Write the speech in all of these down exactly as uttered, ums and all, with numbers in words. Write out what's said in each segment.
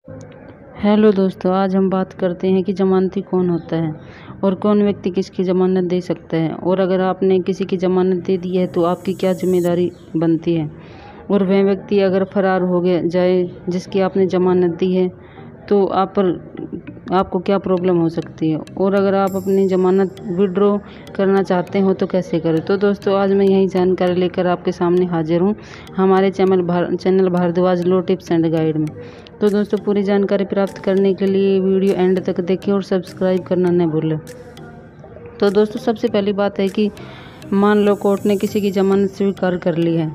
Hello दोस्तों, आज हम बात करते हैं कि ज़मानती कौन होता है और कौन व्यक्ति किसकी ज़मानत दे सकता है, और अगर आपने किसी की ज़मानत दे दी है तो आपकी क्या जिम्मेदारी बनती है, और वह व्यक्ति अगर फरार हो गया जाए जिसकी आपने ज़मानत दी है तो आप पर आपको क्या प्रॉब्लम हो सकती है, और अगर आप अपनी ज़मानत विड्रॉ करना चाहते हो तो कैसे करें। तो दोस्तों, आज मैं यही जानकारी लेकर आपके सामने हाजिर हूँ हमारे चैनल भार channel Bharadwaj law tips and guide में। तो दोस्तों, पूरी जानकारी प्राप्त करने के लिए वीडियो एंड तक देखें और सब्सक्राइब करना न भूलें। तो दोस्तों, सबसे पहली बात है कि मान लो कोर्ट ने किसी की ज़मानत स्वीकार कर ली है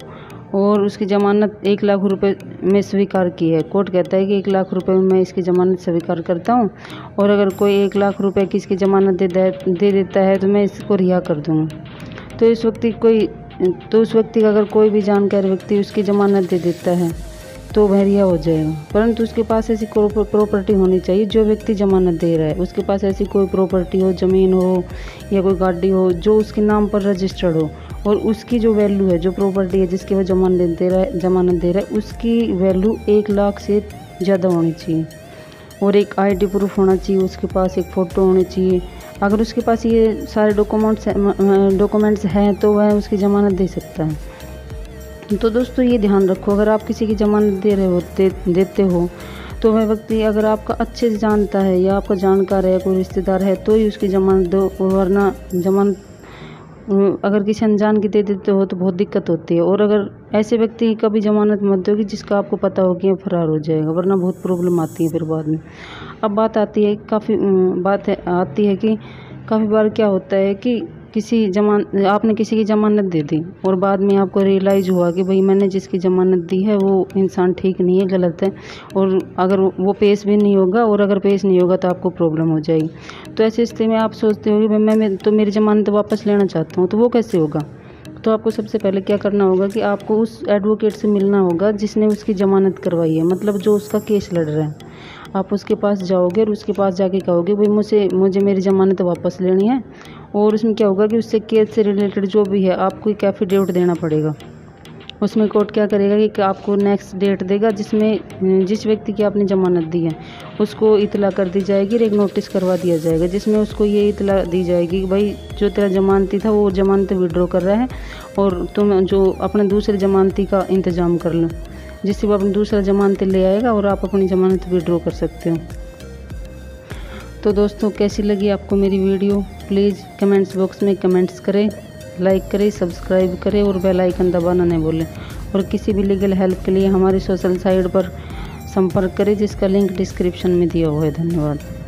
और उसकी ज़मानत एक लाख रुपए में स्वीकार की है। कोर्ट कहता है कि एक लाख रुपए में मैं इसकी ज़मानत स्वीकार करता हूँ, और अगर कोई एक लाख रुपए की इसकी ज़मानत दे दे देता है तो मैं इसको रिहा कर दूँगा। तो इस व्यक्ति कोई तो उस व्यक्ति का अगर कोई भी जानकार व्यक्ति उसकी ज़मानत दे देता है तो वह रिहा हो जाएगा। परंतु उसके पास ऐसी प्रॉपर्टी होनी चाहिए, जो व्यक्ति ज़मानत दे रहा है उसके पास ऐसी कोई प्रॉपर्टी हो, ज़मीन हो या कोई गाड़ी हो जो उसके नाम पर रजिस्टर्ड हो, और उसकी जो वैल्यू है, जो प्रॉपर्टी है जिसकी वह जमानत दे रहा है जमानत दे रहा है उसकी वैल्यू एक लाख से ज़्यादा होनी चाहिए, और एक आईडी प्रूफ होना चाहिए, उसके पास एक फ़ोटो होनी चाहिए। अगर उसके पास ये सारे डॉक्यूमेंट्स डॉक्यूमेंट्स हैं तो वह उसकी ज़मानत दे सकता है। तो दोस्तों, ये ध्यान रखो, अगर आप किसी की ज़मानत दे रहे हो दे, देते हो तो वह व्यक्ति अगर आपका अच्छे से जानता है या आपका जानकार है, कोई रिश्तेदार है, तो ही उसकी ज़मानत दो, वरना ज़मानत अगर किसी अनजान की दे देते हो तो बहुत दिक्कत होती है। और अगर ऐसे व्यक्ति की कभी ज़मानत मत दो कि जिसका आपको पता हो कि फरार हो जाएगा, वरना बहुत प्रॉब्लम आती है फिर बाद में। अब बात आती है काफ़ी बात है आती है कि काफ़ी बार क्या होता है कि किसी जमान आपने किसी की ज़मानत दे दी और बाद में आपको रियलाइज़ हुआ कि भाई मैंने जिसकी ज़मानत दी है वो इंसान ठीक नहीं है, गलत है, और अगर वो पेश भी नहीं होगा, और अगर पेश नहीं होगा तो आपको प्रॉब्लम हो जाएगी। तो ऐसी स्थिति में आप सोचते हो कि भाई मैं, मैं तो मेरी ज़मानत वापस लेना चाहता हूँ, तो वो कैसे होगा। तो आपको सबसे पहले क्या करना होगा कि आपको उस एडवोकेट से मिलना होगा जिसने उसकी ज़मानत करवाई है, मतलब जो उसका केस लड़ रहा है। आप उसके पास जाओगे और उसके पास जाके कहोगे भाई मुझे मुझे मेरी ज़मानत वापस लेनी है, और उसमें क्या होगा कि उससे केस से रिलेटेड जो भी है आपको एक एफिडेविट देना पड़ेगा। उसमें कोर्ट क्या करेगा कि आपको नेक्स्ट डेट देगा जिसमें जिस व्यक्ति की आपने ज़मानत दी है उसको इतला कर दी जाएगी, और एक नोटिस करवा दिया जाएगा जिसमें उसको ये इतला दी जाएगी कि भाई जो तेरा ज़मानती था वो ज़मानत विड्रॉ कर रहा है, और तुम जो अपने दूसरे ज़मानती का इंतज़ाम कर लो, जिससे वो अपनी दूसरा ज़मानती ले आएगा और आप अपनी ज़मानत विड्रॉ कर सकते हो। तो दोस्तों, कैसी लगी आपको मेरी वीडियो, प्लीज़ कमेंट्स बॉक्स में कमेंट्स करें, लाइक करें, सब्सक्राइब करें और बेल आइकन दबाना नहीं भूलें। और किसी भी लीगल हेल्प के लिए हमारी सोशल साइट पर संपर्क करें जिसका लिंक डिस्क्रिप्शन में दिया हुआ है। धन्यवाद।